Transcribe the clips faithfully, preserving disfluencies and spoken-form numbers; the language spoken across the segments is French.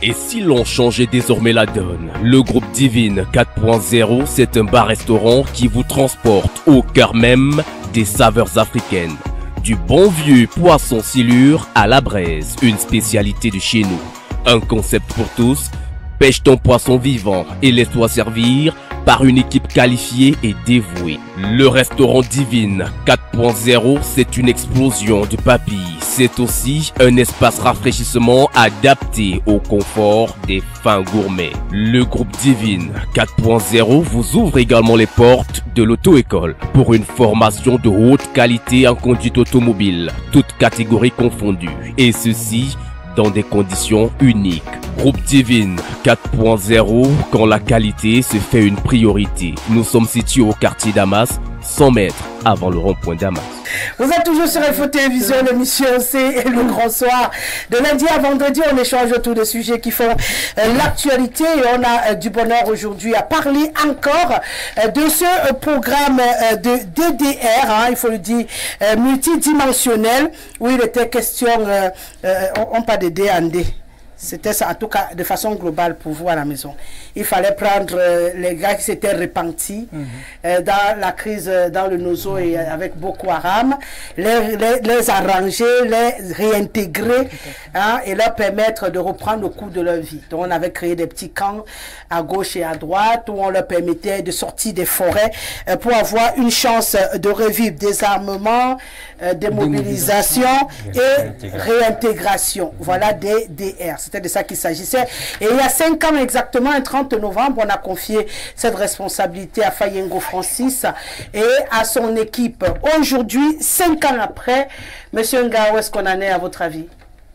Et si l'on changeait désormais la donne? Le groupe Divine quatre point zéro, c'est un bar-restaurant qui vous transporte au cœur même des saveurs africaines. Du bon vieux poisson silure à la braise, une spécialité de chez nous. Un concept pour tous, pêche ton poisson vivant et laisse-toi servir par une équipe qualifiée et dévouée. Le restaurant Divine quatre point zéro, c'est une explosion de papilles. C'est aussi un espace rafraîchissement adapté au confort des fins gourmets. Le groupe Divine quatre point zéro vous ouvre également les portes de l'auto-école pour une formation de haute qualité en conduite automobile, toutes catégories confondues. Et ceci dans des conditions uniques. Groupe Divine quatre point zéro, quand la qualité se fait une priorité. Nous sommes situés au quartier Damas, cent mètres avant le rond-point Damas. Vous êtes toujours sur Info Télévision, l'émission c'est le grand soir. De lundi à vendredi, on échange autour de sujets qui font euh, l'actualité. Et on a euh, du bonheur aujourd'hui à parler encore euh, de ce euh, programme euh, de D D R, hein, il faut le dire, euh, multidimensionnel, où il était question, euh, euh, on, on parle de D en D. C'était ça, en tout cas, de façon globale pour vous à la maison. Il fallait prendre euh, les gars qui s'étaient repentis mm-hmm. euh, dans la crise, euh, dans le Nozo et euh, avec Boko Haram, les, les, les arranger, les réintégrer hein, et leur permettre de reprendre le cours de leur vie. Donc, on avait créé des petits camps à gauche et à droite où on leur permettait de sortir des forêts euh, pour avoir une chance de revivre désarmement, euh, démobilisation et réintégration. Voilà des D R. C'était de ça qu'il s'agissait. Et il y a cinq ans exactement, un trente novembre, on a confié cette responsabilité à Fayengo Francis et à son équipe. Aujourd'hui, cinq ans après, Monsieur Nga, où est-ce qu'on en est à votre avis?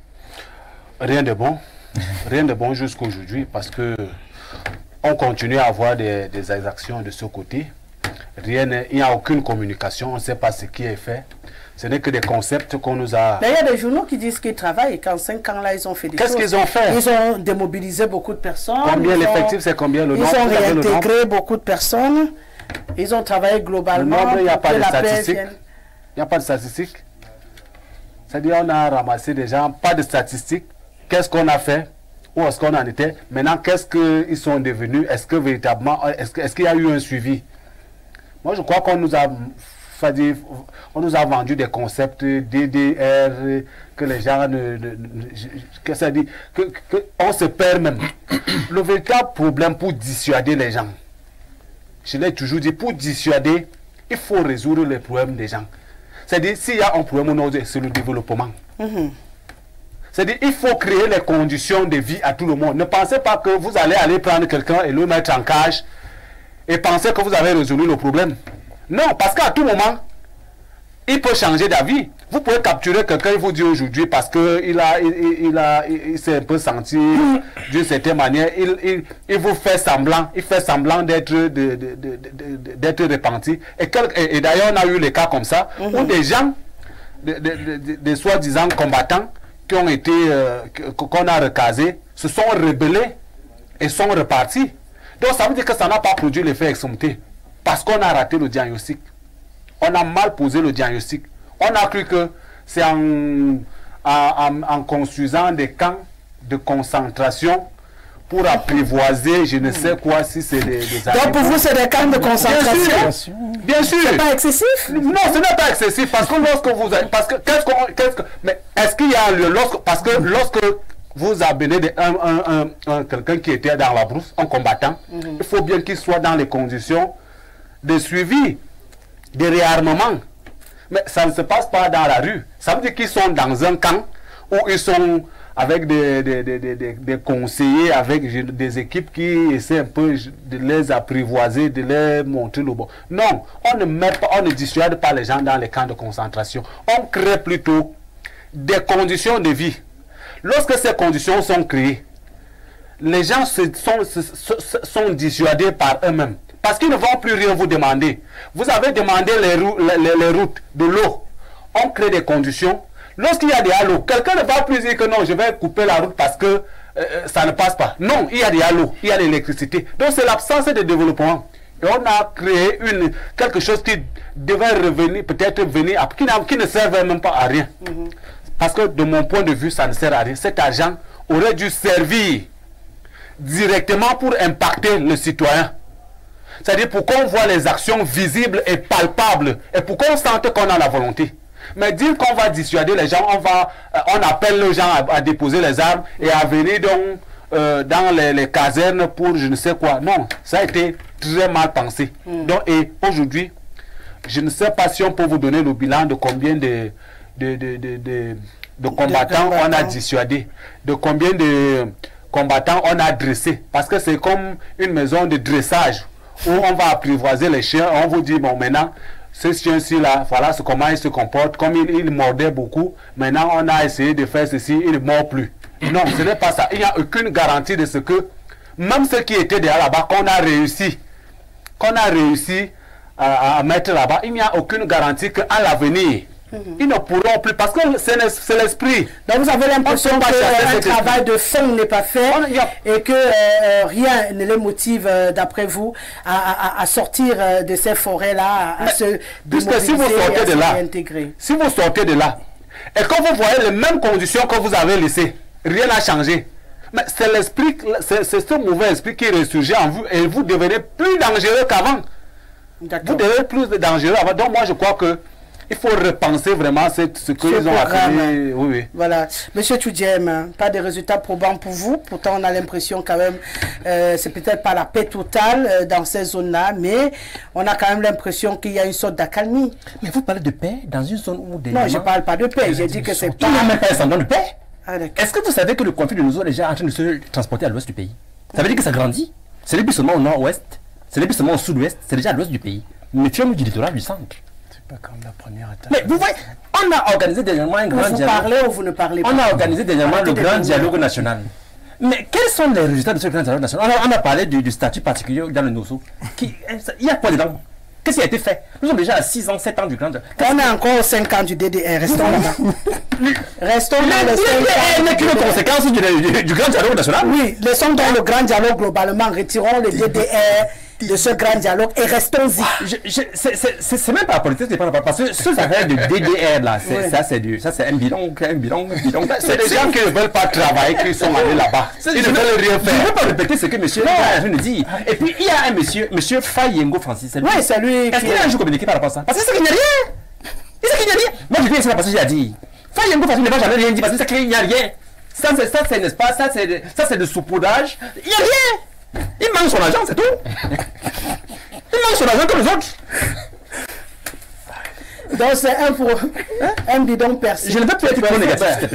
Rien de bon. Rien de bon jusqu'aujourd'hui parce que on continue à avoir des, des actions de ce côté. Rien, il n'y a aucune communication, on ne sait pas ce qui est fait. Ce n'est que des concepts qu'on nous a... Mais il y a des journaux qui disent qu'ils travaillent et qu'en cinq ans là, ils ont fait des choses. Qu'est-ce qu'ils ont fait? Ils ont démobilisé beaucoup de personnes. Combien l'effectif, c'est combien le nombre? Ils ont réintégré beaucoup de personnes. Ils ont travaillé globalement. Le nombre, il n'y a pas de statistiques. Il n'y a pas de statistiques. C'est-à-dire on a ramassé des gens, pas de statistiques. Qu'est-ce qu'on a fait? Où est-ce qu'on en était? Maintenant, qu'est-ce qu'ils sont devenus? Est-ce que véritablement, est-ce qu'il est y a eu un suivi? Moi, je crois qu'on nous a... On nous a vendu des concepts D D R que les gens ne, ne, ne que ça dit que, que on se perd même. Le véritable problème pour dissuader les gens, je l'ai toujours dit, pour dissuader, il faut résoudre les problèmes des gens. C'est-à-dire s'il y a un problème, c'est le développement. Mm-hmm. C'est-à-dire il faut créer les conditions de vie à tout le monde. Ne pensez pas que vous allez aller prendre quelqu'un et le mettre en cage et pensez que vous avez résolu le problème. Non, parce qu'à tout moment, il peut changer d'avis. Vous pouvez capturer quelqu'un, il vous dit aujourd'hui, parce qu'il a, il, il a, il, il s'est un peu senti d'une certaine manière, il, il, il vous fait semblant, il fait semblant d'être de, de, de, de, d'être repenti. Et, et, et d'ailleurs, on a eu les cas comme ça, mm-hmm. où des gens, des de, de, de, de soi-disant combattants, qui ont été, euh, qu'on a recasés, se sont rebellés et sont repartis. Donc ça veut dire que ça n'a pas produit l'effet escompté. Parce qu'on a raté le diagnostic. On a mal posé le diagnostic. On a cru que c'est en, en, en construisant des camps de concentration pour apprivoiser, je ne sais quoi, si c'est des, des Donc pour vous, c'est des camps de concentration? Bien sûr. C'est pas excessif? Non, ce n'est pas excessif. Parce que lorsque vous... Parce que, qu'est-ce qu'on... Qu'est-ce que, mais est-ce qu'il y a le... Lorsque, parce que lorsque... vous amenez de, un, un, un, un, quelqu'un qui était dans la brousse, un combattant, mm-hmm. il faut bien qu'il soit dans les conditions de suivi, de réarmement. Mais ça ne se passe pas dans la rue. Ça veut dire qu'ils sont dans un camp où ils sont avec des, des, des, des, des conseillers, avec des équipes qui essaient un peu de les apprivoiser, de les montrer le bon. Non, on ne met pas, on ne dissuade pas les gens dans les camps de concentration. On crée plutôt des conditions de vie. Lorsque ces conditions sont créées, les gens se, sont, se, se, sont dissuadés par eux-mêmes. Parce qu'ils ne vont plus rien vous demander. Vous avez demandé les, les, les routes, de l'eau. On crée des conditions. Lorsqu'il y a des halos, quelqu'un ne va plus dire que non, je vais couper la route parce que euh, ça ne passe pas. Non, il y a des halos, il y a l'électricité. Donc c'est l'absence de développement. Et on a créé une, quelque chose qui devait revenir, peut-être venir, qui, qui ne servait même pas à rien. Mm-hmm. Parce que de mon point de vue, ça ne sert à rien. Cet argent aurait dû servir directement pour impacter le citoyen. C'est-à-dire pour qu'on voit les actions visibles et palpables et pour qu'on sente qu'on a la volonté. Mais dire qu'on va dissuader les gens, on, va, euh, on appelle les gens à, à déposer les armes et à venir donc, euh, dans les, les casernes pour je ne sais quoi. Non, ça a été très mal pensé. Mm. Donc, et aujourd'hui, je ne sais pas si on peut vous donner le bilan de combien de, de, de, de, de, de combattants on a dissuadés, de combien de combattants on a dressés. Parce que c'est comme une maison de dressage où on va apprivoiser les chiens, on vous dit, bon, maintenant, ce chien-ci, là, voilà comment il se comporte, comme il, il mordait beaucoup, maintenant on a essayé de faire ceci, il ne mord plus. Non, ce n'est pas ça. Il n'y a aucune garantie de ce que, même ceux qui étaient déjà là-bas, qu'on a réussi, qu'on a réussi à, à mettre là-bas, il n'y a aucune garantie qu'à l'avenir, Mm-hmm. ils ne pourront plus, parce que c'est l'esprit. Donc vous avez l'impression qu'un travail de fond n'est pas fait et que euh, rien ne les motive, euh, d'après vous, à, à, à sortir euh, de ces forêts-là, à, à se puisque si vous sortez de là, si vous sortez de là, et quand vous voyez les mêmes conditions que vous avez laissées, rien n'a changé. Mais c'est l'esprit, c'est ce mauvais esprit qui ressurgit en vous et vous devenez plus dangereux qu'avant. Vous devenez plus dangereux avant. Donc moi je crois que il faut repenser vraiment ce, ce qu'ils ont appelé. Oui, oui. Voilà. Monsieur Tudjem, pas de résultats probants pour vous. Pourtant, on a l'impression quand même, euh, c'est peut-être pas la paix totale euh, dans ces zones-là, mais on a quand même l'impression qu'il y a une sorte d'accalmie. Mais vous parlez de paix dans une zone où des... Non, je ne parle pas de paix. J'ai dit que c'est pas... Il n'y a même pas un semblant de paix. Ah, est-ce que vous savez que le conflit de nos eaux est déjà en train de se transporter à l'ouest du pays? Ça veut dire que ça grandit. C'est depuis seulement au nord-ouest, c'est depuis seulement au sud-ouest, c'est déjà à l'ouest du pays. Méfions-nous du littoral du centre. Pas comme la première attaque. Mais vous voyez, on a organisé dernièrement un grand vous dialogue. Vous parlez ou vous ne parlez pas? On a organisé dernièrement le grand dialogue national. Mais quels sont les résultats de ce grand dialogue national? On a, on a parlé du, du statut particulier dans le Nosso. Qui, il y a quoi dedans? Qu'est-ce qui a été fait? Nous sommes déjà à six ans, sept ans du grand dialogue. On est encore aux cinq ans du D D R. Restons là-bas. Restons dans les cinq ans. n'est qu'une conséquence du, du, du grand dialogue national. Oui, laissons dans le grand dialogue globalement. Retirons le D D R de ce grand dialogue et restons-y. C'est même pas la politique, parce que ce affaire de D D R là, oui. ça c'est un bidon, un bidon, un bidon. C'est des gens qui ne veulent pas travailler, qui sont allés là-bas. Ils ne veulent rien faire. Je ne veux pas répéter ce que monsieur je dit. Et puis il y a un monsieur, monsieur Fayengo Francis. Oui, c'est lui. Est-ce qu'il a un jour communiqué par rapport à ça? Parce que c'est qu'il n'y a rien. Il sait qu'il n'y a rien. Moi je viens ici parce que j'ai dit. Fayengo Francis ne va jamais rien dire parce que c'est qu'il n'y a rien. Ça c'est n'est-ce pas, ça c'est de saupoudrage. Il n'y a rien. Il mange son argent, c'est tout. Il mange son argent comme les autres. Donc c'est un, pour... un bidon percé. Je ne veux plus être trop négatif, s'il te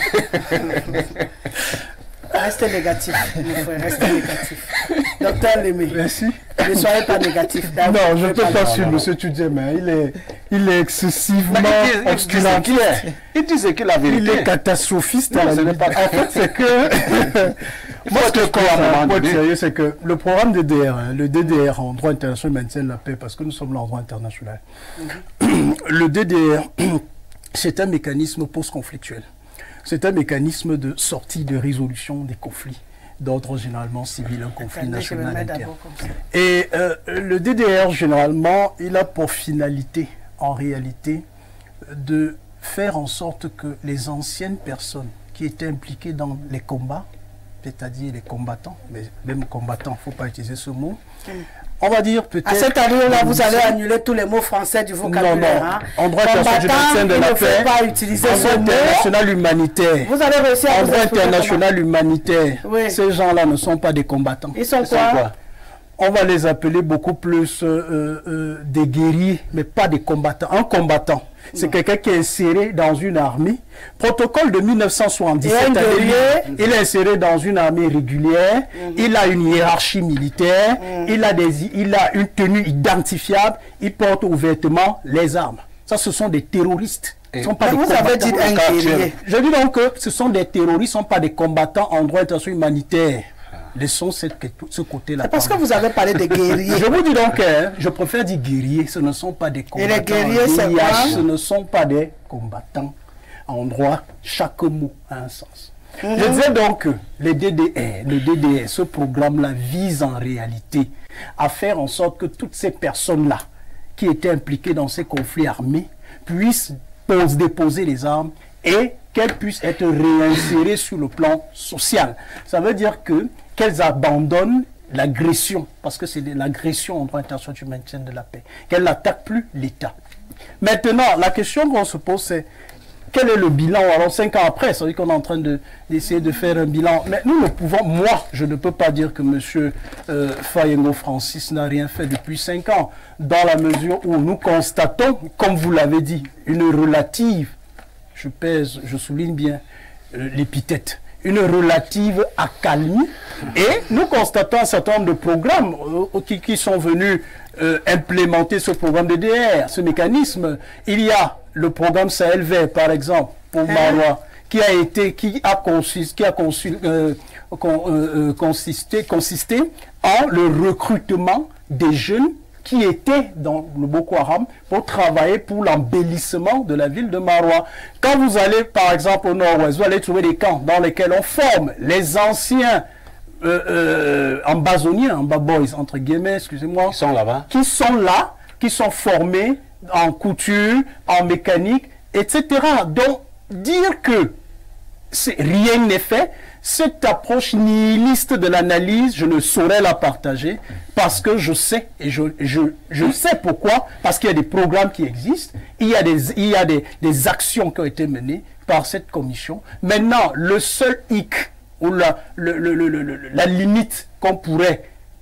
plaît. Restez négatif, mon frère, restez négatif. Docteur Lémé. Merci. Ne soyez pas négatif. Non, je ne peux pas suivre M. Tudjem. Il est, il est excessivement obscurantiste. Il dit ce qu'il a vérité. Il est catastrophiste. Non, ce pas... En fait, c'est que... Moi, ce que je crois, sérieux, c'est que le programme D D R, le D D R en droit international maintient la paix parce que nous sommes là en droit international. Mm-hmm. Le D D R, c'est un mécanisme post-conflictuel. C'est un mécanisme de sortie, de résolution des conflits, d'ordre généralement civil, un conflit Attendez, national interne. Et euh, le D D R, généralement, il a pour finalité, en réalité, de faire en sorte que les anciennes personnes qui étaient impliquées dans les combats, c'est-à-dire les combattants, mais même combattants, il ne faut pas utiliser ce mot, mm. on va dire peut-être... À cette allure-là, vous allez annuler tous les mots français du vocabulaire. Non, non. Hein. En droit international de la paix, pas utiliser en droit international humanitaire, vous allez réussir à en droit international humanitaire, oui. Ces gens-là ne sont pas des combattants. Ils sont, Ils quoi, sont quoi On va les appeler beaucoup plus euh, euh, des guerriers, mais pas des combattants. Un combattant, c'est quelqu'un qui est inséré dans une armée. Protocole de mille neuf cent soixante-dix-sept, il est inséré dans une armée régulière, mm-hmm. il a une hiérarchie militaire, mm-hmm. il, a des, il a une tenue identifiable, il porte ouvertement les armes. Ça, ce sont des terroristes. Ce sont pas des vous avez dit un guerrier. Je dis donc que ce sont des terroristes, ce ne sont pas des combattants en droit international humanitaire. Laissons cette, ce côté-là. C'est parce que vous avez parlé de guerriers. Je vous dis donc, hein, je préfère dire guerriers, ce ne sont pas des combattants. Et les guerriers, c'est quoi? Ce ne sont pas des combattants. En droit, chaque mot a un sens. Mm-hmm. Je disais donc que les D D R, le D D R, ce programme-là vise en réalité à faire en sorte que toutes ces personnes-là qui étaient impliquées dans ces conflits armés puissent déposer les armes et qu'elles puissent être réinsérées sur le plan social. Ça veut dire que qu'elles abandonnent l'agression, parce que c'est de l'agression en droit international du maintien de la paix, qu'elles n'attaquent plus l'État. Maintenant, la question qu'on se pose, c'est quel est le bilan? Alors, cinq ans après, c'est vrai qu'on est en train d'essayer de, de faire un bilan. Mais nous ne pouvons, moi, je ne peux pas dire que M. Euh, Fayengo Francis n'a rien fait depuis cinq ans, dans la mesure où nous constatons, comme vous l'avez dit, une relative, je pèse, je souligne bien euh, l'épithète, une relative accalmie, et nous constatons un certain nombre de programmes euh, qui, qui sont venus euh, implémenter ce programme de D R, ce mécanisme. Il y a le programme Sahel vert, par exemple, pour Marois, qui a été, qui a consisté, qui a consul, euh, con, euh, consisté, consisté en le recrutement des jeunes qui étaient dans le Boko Haram pour travailler pour l'embellissement de la ville de Marois. Quand vous allez, par exemple, au nord-ouest, vous allez trouver des camps dans lesquels on forme les anciens euh, euh, ambazoniens, ambaboys, entre guillemets, excusez-moi, Qui sont là-bas. qui sont là, qui sont formés en couture, en mécanique, et cetera. Donc, dire que rien n'est fait, cette approche nihiliste de l'analyse, je ne saurais la partager parce que je sais, et je, je, je sais pourquoi, parce qu'il y a des programmes qui existent, il y a, des, il y a des, des actions qui ont été menées par cette commission. Maintenant, le seul hic, ou la, le, le, le, le, la limite qu'on pourrait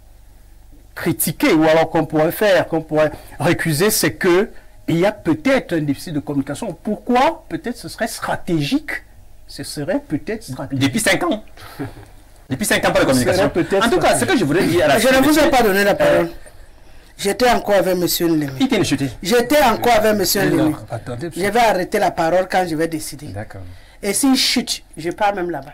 critiquer, ou alors qu'on pourrait faire, qu'on pourrait récuser, c'est que il y a peut-être un déficit de communication. Pourquoi? Peut-être ce serait stratégique. Ce serait peut-être stratégique. Depuis cinq ans. Depuis cinq ans, pas de communication. En tout cas, ce que je voudrais dire à la Je ne vous ai pas donné la parole. J'étais encore avec M. Nlemi. Il t'est chuté. J'étais encore avec M. Nlemi. Attendez, Je vais arrêter la parole quand je vais décider. D'accord. Et s'il chute, je pars même là-bas.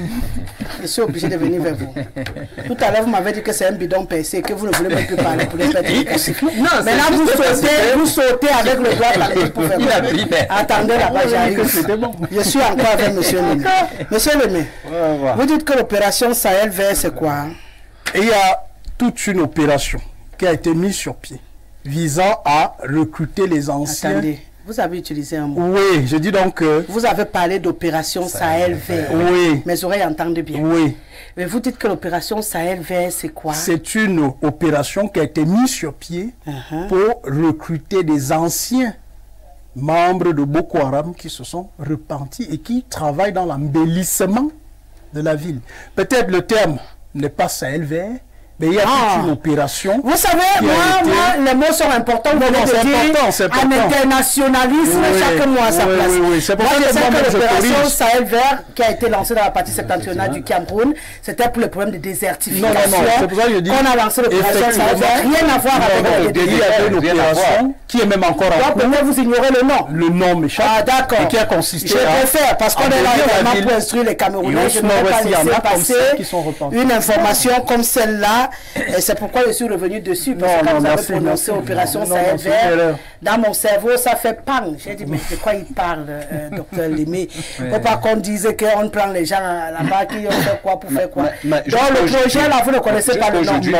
Je suis obligé de venir vers vous. Tout à l'heure, vous m'avez dit que c'est un bidon percé, que vous ne voulez même plus parler pour les fêtes. Maintenant, vous sautez, vous sautez avec le doigt dans le pour faire quoi? Attendez là-bas, j'arrive. Je suis encore avec M. Nlemi. Monsieur Nlemi, vous dites que l'opération Sahel vert, c'est quoi? Hein? Et il y a toute une opération qui a été mise sur pied visant à recruter les anciens. Attendez. Vous avez utilisé un mot. Oui, je dis donc que... Vous avez parlé d'opération Sahel vert. Oui. Mes oreilles entendent bien. Oui. Mais vous dites que l'opération Sahel vert, c'est quoi? C'est une opération qui a été mise sur pied uh-huh. pour recruter des anciens membres de Boko Haram qui se sont repentis et qui travaillent dans l'embellissement de la ville. Peut-être le terme n'est pas Sahel vert, mais il y a ah. toute une opération. Vous savez, moi, été... moi, les mots sont importants. Vous venez de dire un internationalisme, oui, chaque mois à sa oui, place. Oui, oui, c'est pour moi, ça je sais que l'opération je Sahel vert, qui a été lancée dans la partie septentrionale du Cameroun, c'était pour le problème de désertification. Non, non, non, c'est pour ça que je dis. On a lancé l'opération Sahel vert, rien à voir non, avec non, le il y a une opération qui est même encore en cours. Peut-être vous ignorez le nom. Le nom m'échappe. Ah, d'accord. Qui a consisté je préfère, parce qu'on est là vraiment pour instruire les Camerounais. Je ne vais pas laisser passer une information comme celle-là. C'est pourquoi je suis revenu dessus, parce que quand vous avez prononcé opération Sahel vert, dans mon cerveau, ça fait pang. J'ai dit, mais de quoi il parle, euh, docteur Nlemi? Il ne faut pas qu'on dise qu'on prend les gens là-bas, qui ont fait quoi pour faire quoi. Donc le projet, là, vous ne connaissez pas le nom.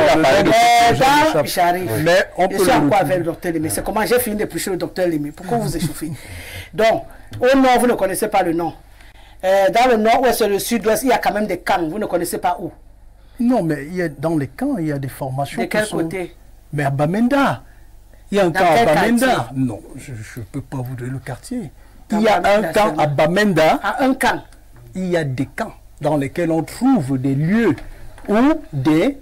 J'arrive. Je suis encore avec le docteur Nlemi. C'est comment j'ai fini d'éplucher le docteur Nlemi. Pourquoi vous échauffez? Donc, au nord, vous ne connaissez pas le nom. Dans le nord-ouest et le sud-ouest, il y a quand même des camps. Vous ne connaissez pas où? Non, mais il y a, dans les camps, il y a des formations. De quel sont... côté? Mais à Bamenda. Il y a un dans camp quel à Bamenda. Quartier? Non, je ne peux pas vous donner le quartier. Dans il y a un camp à Bamenda. À un camp. Il y a des camps dans lesquels on trouve des lieux où des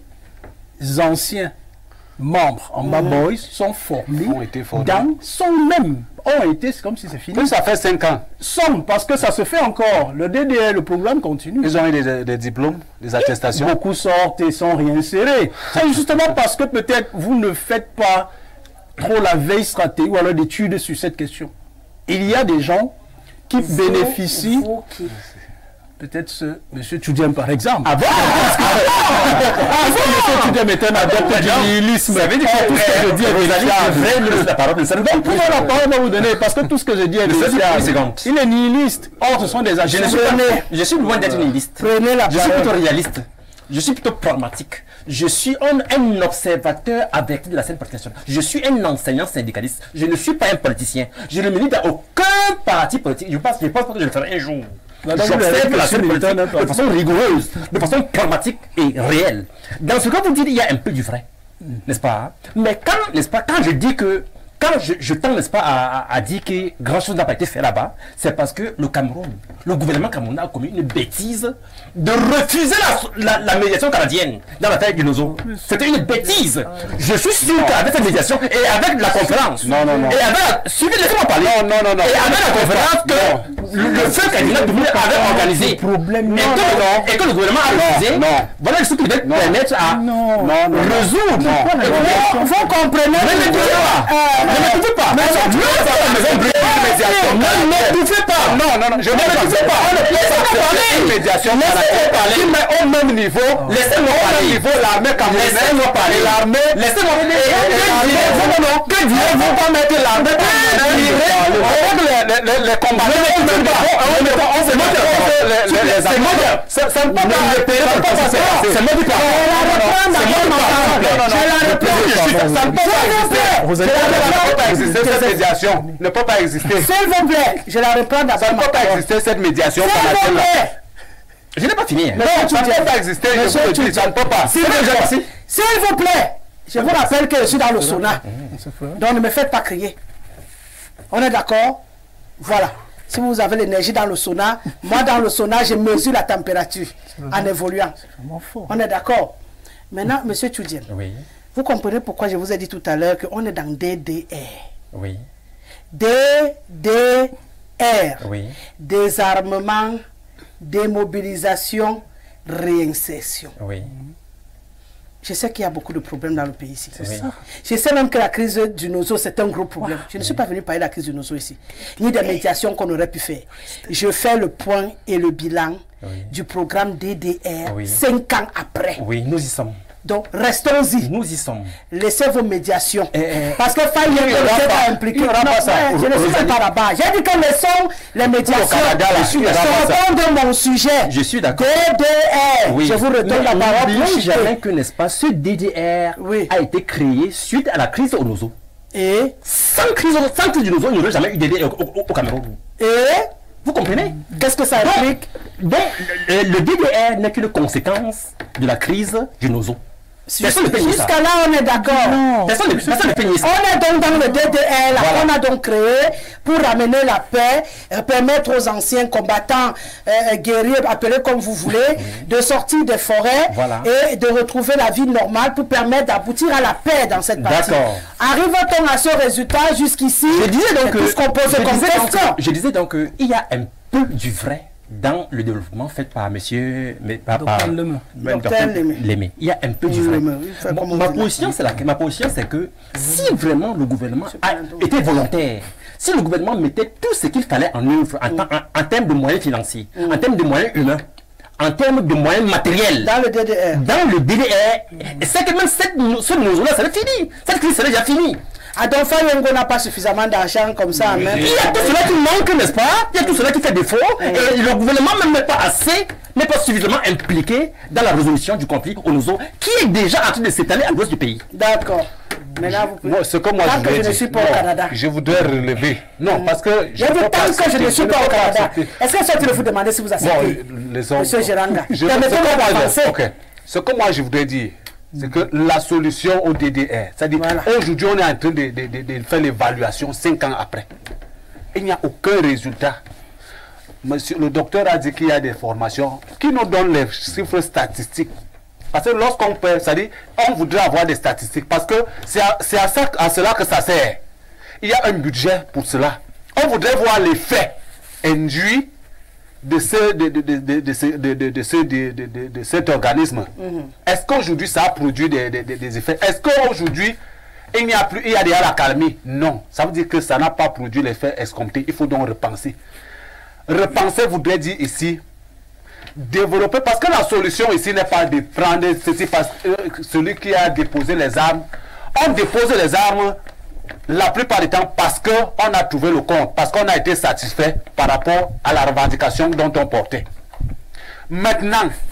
anciens membres en mmh. Boys sont formés, ont été formés. dans, sont même, ont été, c'est comme si c'est fini. Mais ça fait cinq ans. Sont, parce que ça se fait encore. Le D D R, le programme continue. Ils ont eu des, des diplômes, des attestations. Beaucoup sortent et sont réinsérés. C'est justement parce que peut-être vous ne faites pas trop la veille stratégique ou alors d'études sur cette question. Il y a des gens qui vous, bénéficient... Vous qui... Peut-être ce M. Tudjem, par exemple. Ah bon? Ah bon? M. Tudjem est un adepte du nihilisme. Ça veut dire que tout ce que je dis est vérifiable. La parole de ça. Donc, pourquoi la parole va vous donner? Parce que tout ce que je dis est vérifiable. Il est nihiliste. Or, ce sont des agents. Je suis loin d'être nihiliste. Prenez la Je suis plutôt réaliste. Je suis plutôt pragmatique. Je suis un, un observateur avec de la scène politique nationale. Je suis un enseignant syndicaliste. Je ne suis pas un politicien. Je ne milite à aucun parti politique. Je pense, je pense pas que je le ferai un jour. J'observe la scène politique de façon rigoureuse, de façon pragmatique et réelle. Dans ce que vous dites, il y a un peu du vrai, n'est-ce pas? Mais quand, n'est-ce pas, quand je dis que Quand je, je tends, n'est-ce pas, à, à, à dire que grand chose n'a pas été fait là-bas, c'est parce que le Cameroun, le gouvernement camerounais a commis une bêtise de refuser la, la, la médiation canadienne dans l'affaire du Nozo. C'était une bêtise. Je suis sûr qu'avec cette médiation et avec la conférence, non, non, non. et avec la, suivez, laissez-moi parler. Non, non, non, non. Et avec la conférence que le, le feu candidat avait organisé, problème, et, non, que, non. et que le gouvernement a refusé, non. voilà ce qui devait permettre à non, non, non, résoudre. Vous, vous comprenez Ne m'étouffez pas. Ne m'étouffez pas. Ne m'étouffez pas. Non, non, non, je ne m'étouffez pas. Laissez-moi parler. Médiation Laissez-moi parler. Mais au même niveau, Laissez-moi au même parler. niveau, l'armée camerounaise, Laissez-moi parler. l'armée, Laissez-moi parler. que direz-vous pas mettre l'armée camerounaise, les combattants, on se met les armées. Ça ne peut pas passer. C'est même pas. Je la reprends. Ça ne peut pas exister. Vous êtes Ne peut pas exister cette médiation. Ne peut pas exister. S'il vous plaît, je la reprends d'abord. Ça ne peut pas exister cette médiation. S'il vous plaît. Je n'ai pas fini. Non, ça ne peut pas exister. Je vous le dis, ça ne peut pas. S'il vous plaît, je vous rappelle que je suis dans le sauna. Donc ne me faites pas crier. On est d'accord? Voilà. Si vous avez l'énergie dans le sauna, moi dans le sauna, je mesure la température en évoluant. On est d'accord? Maintenant, monsieur Tchoudien, Oui. vous comprenez pourquoi je vous ai dit tout à l'heure qu'on est dans D D R. Oui. D D R. Oui. Désarmement, démobilisation, réinsertion. Oui. Je sais qu'il y a beaucoup de problèmes dans le pays ici. C'est ça. Je sais même que la crise du Nozo, c'est un gros problème. Je ne suis pas venu parler de la crise du Nozo ici, ni des médiations qu'on aurait pu faire. Je fais le point et le bilan Oui. du programme D D R Oui. cinq ans après. Oui, nous y sommes. Donc, restons-y. Nous y sommes. Laissez vos médiations. Eh, eh, Parce que Faye il y aura n'était pas. pas impliqué. Il y aura Non, pas ça. ouais, je ne suis pas là-bas. J'ai dit que laissons les médiations. Canada, là, je il y aura pas ça. de mon sujet. Je suis d'accord. D D R. Oui. Je vous redonne la parole. N'oublions pour jamais citer. que, n'est-ce pas, ce D D R Oui. a été créé suite à la crise au Nozo. Et, Sans crise, sans crise du Nozo, il n'y aurait jamais eu D D R au, au- au Cameroun. et, Vous comprenez? qu'est-ce que ça Donc, implique? donc, le, le D D R n'est qu'une conséquence de la crise du Nozo. Personne ne peut nier ça. Jusqu'à là, on est d'accord. Personne ne personne ne peut nier ça. On est donc dans le D D R, là, Voilà. qu'on a donc créé pour ramener la paix, euh, permettre aux anciens combattants, euh, guerriers, appelés comme vous voulez, de sortir des forêts Voilà. et de retrouver la vie normale pour permettre d'aboutir à la paix dans cette partie. D'accord. Arrive-t-on à ce résultat jusqu'ici? Je disais donc c'est tout ce qu'on pose je comme disais donc- question. je disais donc qu'il y a un peu du vrai dans le développement fait par monsieur mais par, par- Docteur Lemay. mais Docteur Docteur Lemay. Lemay. Il y a un peu du vrai. Lemay, il fait Mon- comme on ma dit là. position c'est la ma position c'est que si vraiment le gouvernement a été volontaire, si le gouvernement mettait tout ce qu'il fallait en œuvre en, temps- en- en termes de moyens financiers, en termes de moyens humains, en termes de moyens matériels, Dans le D D R. dans le D D R, c'est que même cette, ce nozo-là, ça serait fini. Cette crise serait déjà finie. Ah, donc Fayengo n'a pas suffisamment d'argent comme ça en même. Il y a tout cela qui manque, n'est-ce pas? Il y a tout cela qui fait défaut. Et le gouvernement même n'est pas assez, n'est pas suffisamment impliqué dans la résolution du conflit au Nozo, qui est déjà en train de s'étaler à l'ouest du pays. D'accord. Maintenant, vous pouvez. Moi, ce que moi Tant je que voudrais je ne dire, suis pas au non, Canada. je voudrais relever. Non, parce que J'ai dit peux tant que je accepter, ne suis ne pas peux au Canada. accepter. Est-ce que ça, tu vous demander si vous acceptez? Bon, les hommes. Monsieur Géranga, Je- ce, permettez-moi que moi, d'avancer. je- ok. Ce que moi je voudrais dire, c'est que la solution au D D R, c'est-à-dire Voilà. aujourd'hui on est en train de, de- de- de faire l'évaluation cinq ans après. Il n'y a aucun résultat. Monsieur, le docteur a dit qu'il y a des formations qui nous donnent les chiffres statistiques. Parce que lorsqu'on peut, c'est-à-dire, on voudrait avoir des statistiques parce que c'est à, c'est à, ça, à cela que ça sert. Il y a un budget pour cela. On voudrait voir les faits induits de, ce, de, de, de, de, de, ce- de, de, de, ce- de, de, de, de cet organisme. Est-ce qu'aujourd'hui ça a produit des, des, des- des effets? Est-ce qu'aujourd'hui il n'y a plus, il y a déjà la calmie? Non. Ça veut dire que ça n'a pas produit l'effet escompté. Il faut donc repenser. Repenser voudrait dire ici développer, parce que la solution ici n'est pas de prendre ceci parce que euh, celui qui a déposé les armes, on dépose les armes la plupart du temps parce qu'on a trouvé le compte, parce qu'on a été satisfait par rapport à la revendication dont on portait. Maintenant,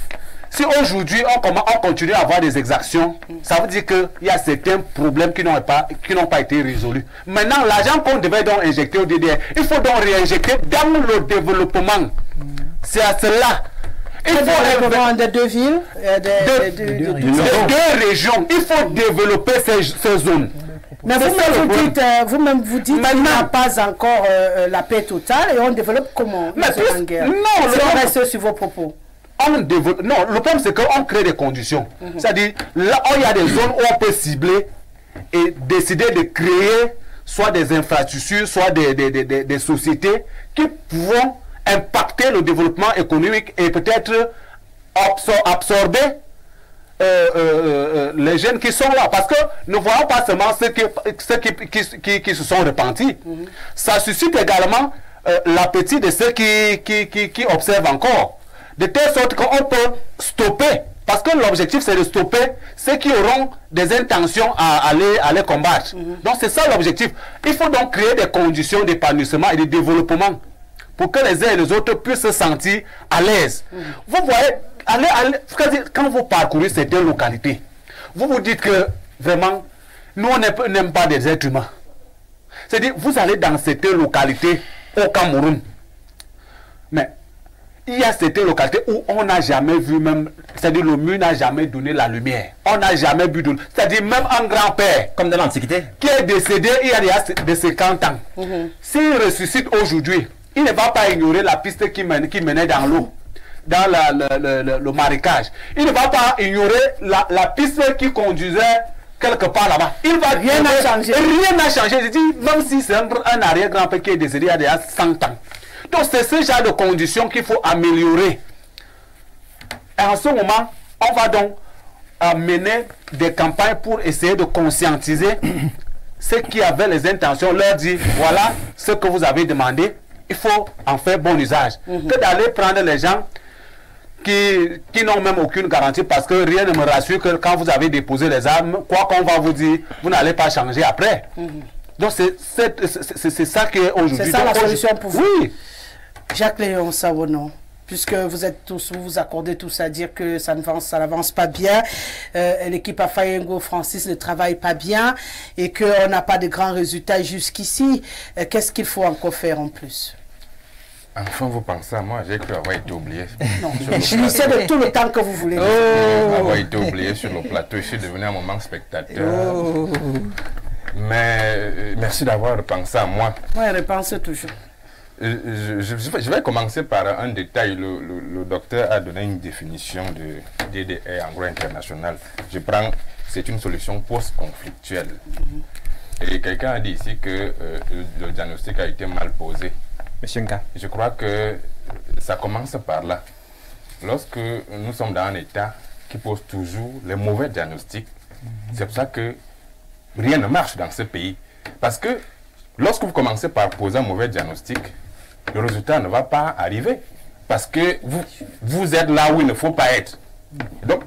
Si aujourd'hui on, on continue à avoir des exactions, ça veut dire qu'il y a certains problèmes qui n'ont pas, qui n'ont pas été résolus. Maintenant, l'argent qu'on devait donc injecter au D D R, il faut donc réinjecter dans le développement. C'est à cela. Il faut développement de deux villes, euh, de, de, de, de, de, de, de deux régions. Il faut développer ces, ces zones. Mais vous-même vous dites, euh, vous-même vous dites qu'il n'y a pas encore euh, la paix totale et on développe comment? Mais plus, guerre. Non, si on reste sur vos propos. On développe, non, le problème c'est qu'on crée des conditions. Mm-hmm. C'est-à-dire, là où il y a des zones où on peut cibler et décider de créer soit des infrastructures, soit des, des, des, des, des sociétés qui pourront impacter le développement économique et peut-être absor absorber euh, euh, euh, les jeunes qui sont là. Parce que ne voyons pas seulement ceux qui, ceux qui, qui, qui, qui se sont repentis. Mm-hmm. Ça suscite également euh, l'appétit de ceux qui, qui, qui, qui observent encore. De telle sorte qu'on peut stopper. Parce que l'objectif, c'est de stopper ceux qui auront des intentions à aller, à aller combattre. Mm-hmm. Donc, c'est ça l'objectif. Il faut donc créer des conditions d'épanouissement et de développement pour que les uns et les autres puissent se sentir à l'aise. Mm-hmm. Vous voyez, allez, allez, quand vous parcourez certaines localités, vous vous dites que, vraiment, nous, on n'aime pas des êtres humains. C'est-à-dire, vous allez dans certaines localités au Cameroun. Mais il y a certaines localités où on n'a jamais vu même, c'est-à-dire le mur n'a jamais donné la lumière. On n'a jamais vu de, c'est-à-dire même un grand-père, comme dans l'Antiquité, qui est décédé il y a de cinquante ans. Mm-hmm. S'il ressuscite aujourd'hui, il ne va pas ignorer la piste qui, mène, qui menait dans l'eau, dans la, le, le, le, le marécage. Il ne va pas ignorer la, la piste qui conduisait quelque part là-bas. Il va rien n'a changé. Rien n'a changé. Je dis, même si c'est un, un arrière-grand-père qui est décédé il y a déjà cent ans. Donc c'est ce genre de conditions qu'il faut améliorer. Et en ce moment, on va donc euh, mener des campagnes pour essayer de conscientiser ceux qui avaient les intentions, leur dire, voilà ce que vous avez demandé, il faut en faire bon usage. Mm-hmm. Que d'aller prendre les gens qui, qui n'ont même aucune garantie, parce que rien ne me rassure que quand vous avez déposé les armes, quoi qu'on va vous dire, vous n'allez pas changer après. Mm-hmm. Donc c'est ça qui est aujourd'hui. C'est ça la solution pour vous. Oui. Jacques-Léon Sawono, puisque vous êtes tous, vous vous accordez tous à dire que ça n'avance pas bien, euh, l'équipe Afayengo Francis ne travaille pas bien et qu'on n'a pas de grands résultats jusqu'ici, euh, qu'est-ce qu'il faut encore faire en plus? Enfin, vous pensez à moi, j'ai cru avoir été oublié. Non, je sais de tout le temps que vous voulez. Oh. Avoir été oublié sur le plateau, je suis devenu un moment spectateur. Oh. Mais euh, merci d'avoir pensé à moi. Oui, repense toujours. Je, je, je vais commencer par un détail. Le, le, le docteur a donné une définition de D D R en droit international. Je prends, c'est une solution post-conflictuelle. Mm-hmm. Et quelqu'un a dit ici que euh, le, le diagnostic a été mal posé. Monsieur Nka. Je crois que ça commence par là. Lorsque nous sommes dans un état qui pose toujours les mauvais diagnostics, mm-hmm. c'est pour ça que rien ne marche dans ce pays. Parce que lorsque vous commencez par poser un mauvais diagnostic, le résultat ne va pas arriver. Parce que vous, vous êtes là où il ne faut pas être. Donc,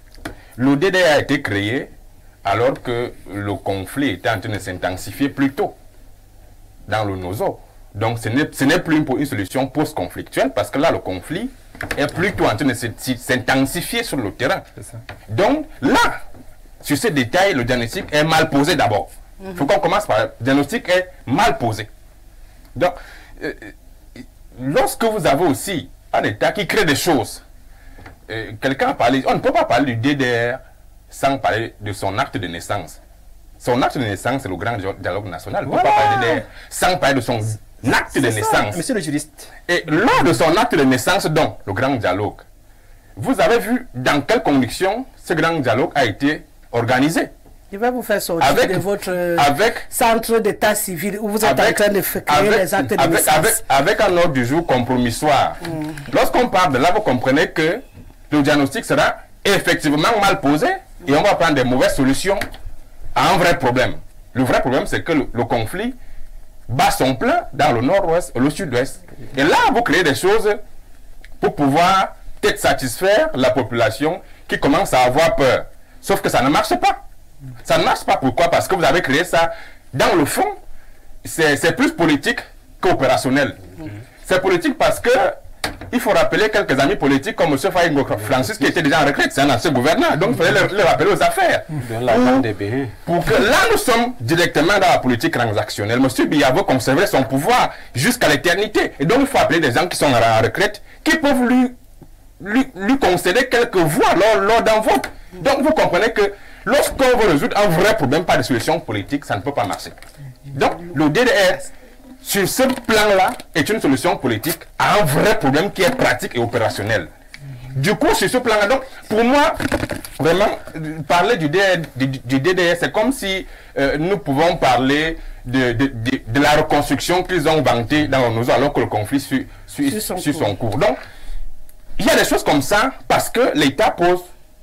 le D D R a été créé alors que le conflit était en train de s'intensifier plus tôt dans le Nozo. Donc, ce n'est plus une, une solution post-conflictuelle parce que là, le conflit est plutôt en train de s'intensifier sur le terrain. Ça. Donc, là, sur ces détails, le diagnostic est mal posé d'abord. Il mm-hmm. faut qu'on commence par le diagnostic est mal posé. Donc, euh, lorsque vous avez aussi un État qui crée des choses, euh, quelqu'un a parlé, on ne peut pas parler du D D R sans parler de son acte de naissance. Son acte de naissance, c'est le grand dialogue national. On ne peut pas parler de D D R sans parler de son acte de naissance. Monsieur le juriste. Et lors de son acte de naissance, donc, le grand dialogue, vous avez vu dans quelles conditions ce grand dialogue a été organisé. Je vais vous faire sortir avec, de votre avec, centre d'état civil où vous êtes avec, en train de créer avec, les actes de avec, naissance. Avec, avec un ordre du jour compromissoire. Mm. Lorsqu'on parle de là, vous comprenez que le diagnostic sera effectivement mal posé mm. et on va prendre des mauvaises solutions à un vrai problème. Le vrai problème, c'est que le, le conflit bat son plein dans le nord-ouest et le sud-ouest. Et là, vous créez des choses pour pouvoir peut-être satisfaire la population qui commence à avoir peur. Sauf que ça ne marche pas. Ça ne marche pas. Pourquoi? Parce que vous avez créé ça. Dans le fond, c'est plus politique qu'opérationnel. Mm-hmm. C'est politique parce que il faut rappeler quelques amis politiques comme M. Faye Francis qui était déjà en retraite, c'est un ancien gouverneur, donc il fallait le, le rappeler aux affaires. Pour, pour que là nous sommes directement dans la politique transactionnelle. M. Biya veut conserver son pouvoir jusqu'à l'éternité. Et donc il faut appeler des gens qui sont en retraite, qui peuvent lui, lui, lui concéder quelques voix lors, lors d'un vote. Donc vous comprenez que lorsqu'on veut résoudre un vrai problème par des solutions politiques, ça ne peut pas marcher. Donc le D D R, sur ce plan-là, est une solution politique à un vrai problème qui est pratique et opérationnel. Du coup, sur ce plan-là, donc, pour moi, vraiment, parler du, D D R, c'est comme si euh, nous pouvons parler de, de, de, de la reconstruction qu'ils ont vantée dans nos alors que le conflit suit, suit, suit son, suit son cours. Donc, il y a des choses comme ça parce que l'État pose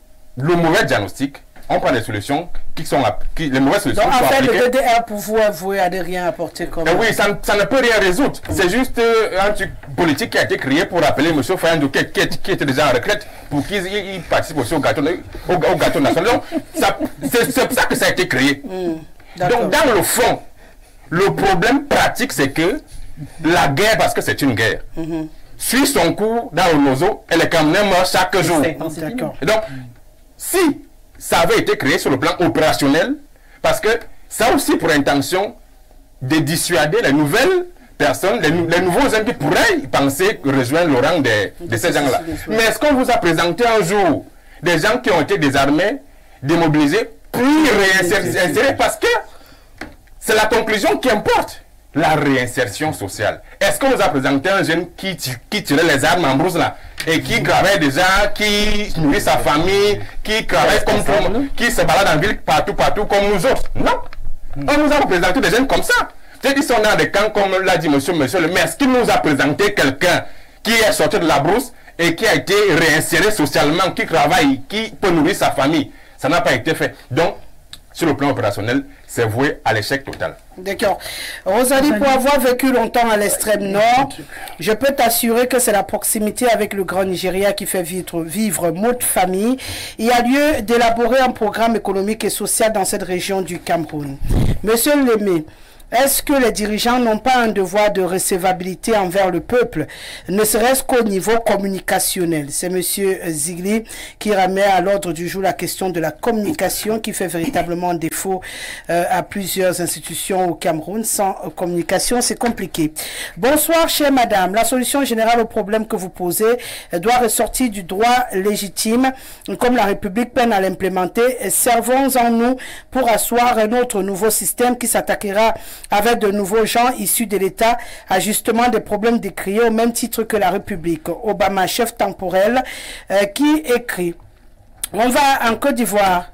le mauvais diagnostic. On prend des solutions qui sont qui, les mauvaises solutions. Donc, en sont fait, appliquées. le D D R, pour vous avouer, a de rien apporté comme. Eh oui, ça, ça ne peut rien résoudre. C'est juste euh, un truc politique qui a été créé pour rappeler M. Fayando qui, qui, qui était déjà en retraite pour qu'il il participe aussi au gâteau, au, au gâteau national. C'est pour ça que ça a été créé. Mm, donc, dans le fond, le problème pratique, c'est que la guerre, parce que c'est une guerre, mm-hmm. suit son cours dans le nozo, elle est quand même morte chaque jour. D'accord. Et donc, si ça avait été créé sur le plan opérationnel, parce que ça a aussi pour intention de dissuader les nouvelles personnes, les, les nouveaux gens qui pourraient penser rejoindre le rang de, de ces gens-là. Mais est-ce qu'on vous a présenté un jour des gens qui ont été désarmés, démobilisés, puis réinsérés, parce que c'est la conclusion qui importe, la réinsertion sociale. Est-ce qu'on vous a présenté un jeune qui, qui tirait les armes en brousse là et qui travaille déjà, qui nourrit sa famille, qui travaille comme tout le monde, qui se balade en ville partout, partout comme nous autres? Non. On nous a présenté des jeunes comme ça. Ils sont dans des camps comme l'a dit monsieur, monsieur le maire. Est-ce qu'il nous a présenté quelqu'un qui est sorti de la brousse et qui a été réinséré socialement, qui travaille, qui peut nourrir sa famille? Ça n'a pas été fait. Donc, sur le plan opérationnel, c'est voué à l'échec total. D'accord. Rosalie, pour avoir vécu longtemps à l'extrême nord, je peux t'assurer que c'est la proximité avec le Grand Nigeria qui fait vivre, vivre mot de famille. Il y a lieu d'élaborer un programme économique et social dans cette région du Cameroun. Monsieur Lemé, est-ce que les dirigeants n'ont pas un devoir de recevabilité envers le peuple, ne serait-ce qu'au niveau communicationnel? C'est M. Zigli qui remet à l'ordre du jour la question de la communication qui fait véritablement défaut euh, à plusieurs institutions au Cameroun. Sans euh, communication, c'est compliqué. Bonsoir, chère madame. La solution générale au problème que vous posez euh, doit ressortir du droit légitime, comme la République peine à l'implémenter. Servons-en nous pour asseoir un autre nouveau système qui s'attaquera avec de nouveaux gens issus de l'État à justement des problèmes décriés au même titre que la République. Obama, chef temporel, euh, qui écrit « On va en Côte d'Ivoire.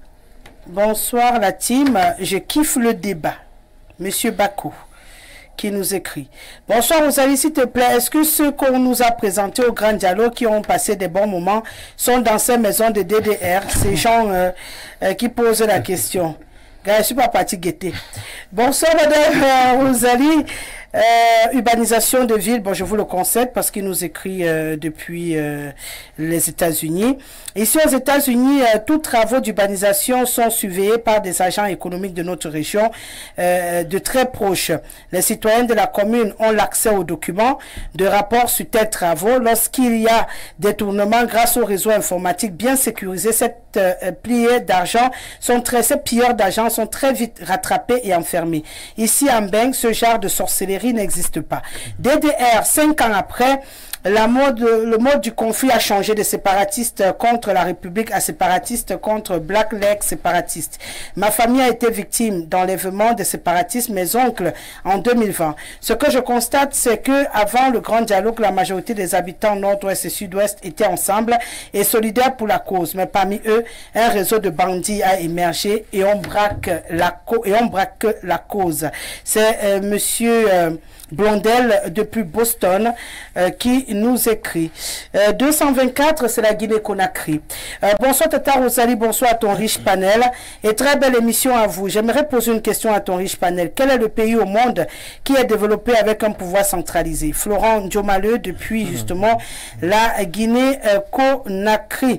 Bonsoir la team, je kiffe le débat. » Monsieur Bakou qui nous écrit. Bonsoir Rosalie, s'il te plaît, est-ce que ceux qu'on nous a présentés au Grand Dialogue qui ont passé des bons moments sont dans ces maisons de D D R, ces gens euh, euh, qui posent la question? Je ne suis pas parti guetter. Bonsoir, madame euh, Rosalie. Euh, urbanisation de ville, bon, je vous le concède parce qu'il nous écrit euh, depuis euh, les États-Unis. Ici, aux États-Unis, euh, tous travaux d'urbanisation sont surveillés par des agents économiques de notre région euh, de très proches. Les citoyens de la commune ont l'accès aux documents de rapports sur tels travaux. Lorsqu'il y a détournement grâce au réseau informatique bien sécurisé, cette euh, pliée d'argent sont très, ces pilleurs d'argent sont très vite rattrapés et enfermés. Ici, en Beng, ce genre de sorcellerie n'existe pas. D D R, cinq ans après, la mode, le mode du conflit a changé de séparatiste contre la République à séparatiste contre Black Leg séparatiste. Ma famille a été victime d'enlèvement des séparatistes, mes oncles, en deux mille vingt. Ce que je constate, c'est que avant le grand dialogue, la majorité des habitants nord-ouest et sud-ouest étaient ensemble et solidaires pour la cause. Mais parmi eux, un réseau de bandits a émergé et on braque la, et on braque la cause. C'est euh, monsieur... Euh, Blondel depuis Boston euh, qui nous écrit. Euh, deux cent vingt-quatre, c'est la Guinée-Conakry. Euh, bonsoir Tata Rosalie, bonsoir à ton riche panel et très belle émission à vous. J'aimerais poser une question à ton riche panel. Quel est le pays au monde qui est développé avec un pouvoir centralisé? Florent Ndiomaleu depuis justement la Guinée-Conakry.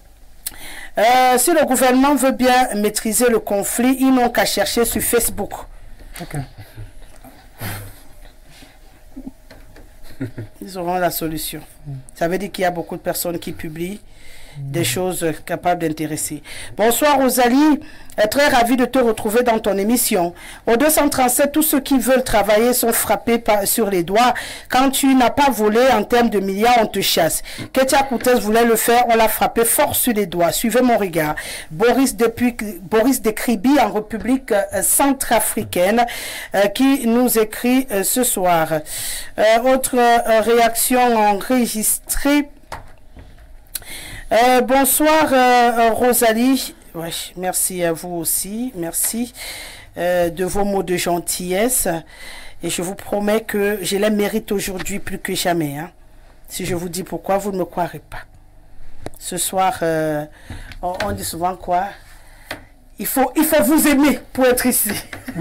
Euh, si le gouvernement veut bien maîtriser le conflit, ils n'ont qu'à chercher sur Facebook. Ok. Ils auront la solution. Ça veut dire qu'il y a beaucoup de personnes qui publient des choses capables d'intéresser. Bonsoir Rosalie, très ravi de te retrouver dans ton émission. Au deux cent trente-sept, tous ceux qui veulent travailler sont frappés par, sur les doigts. Quand tu n'as pas volé en termes de milliards, on te chasse. Ketia Koutes voulait le faire, on l'a frappé fort sur les doigts. Suivez mon regard. Boris, depuis, Boris Dekribi en République euh, centrafricaine euh, qui nous écrit euh, ce soir. Euh, autre euh, réaction enregistrée. Euh, bonsoir euh, Rosalie, ouais, merci à vous aussi, merci euh, de vos mots de gentillesse et je vous promets que je les mérite aujourd'hui plus que jamais. Hein. Si je vous dis pourquoi, vous ne me croirez pas. Ce soir, euh, on, on dit souvent quoi? Il faut, il faut vous aimer pour être ici.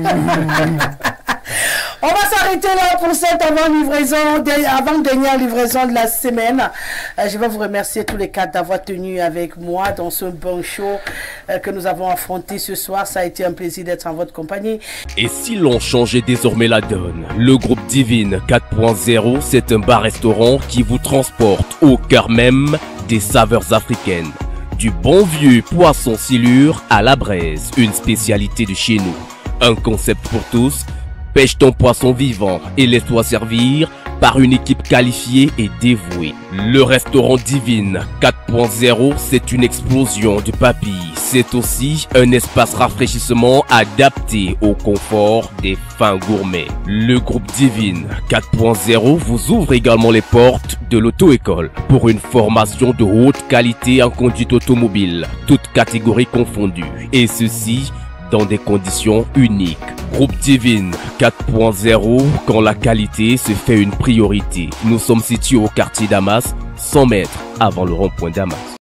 On va s'arrêter là pour cette avant-livraison, avant-dernière livraison de la semaine. Euh, je vais vous remercier tous les quatre d'avoir tenu avec moi dans ce bon show euh, que nous avons affronté ce soir. Ça a été un plaisir d'être en votre compagnie. Et si l'on changeait désormais la donne, le groupe Divine quatre point zéro, c'est un bar-restaurant qui vous transporte au cœur même des saveurs africaines. Du bon vieux poisson silure à la braise, une spécialité de chez nous. Un concept pour tous. Pêche ton poisson vivant et laisse-toi servir par une équipe qualifiée et dévouée. Le restaurant Divine quatre point zéro, c'est une explosion de papilles. C'est aussi un espace rafraîchissement adapté au confort des fins gourmets. Le groupe Divine quatre point zéro vous ouvre également les portes de l'auto-école pour une formation de haute qualité en conduite automobile, toutes catégories confondues. Et ceci dans des conditions uniques. Groupe Divine quatre point zéro, quand la qualité se fait une priorité. Nous sommes situés au quartier Damas, cent mètres avant le rond-point Damas.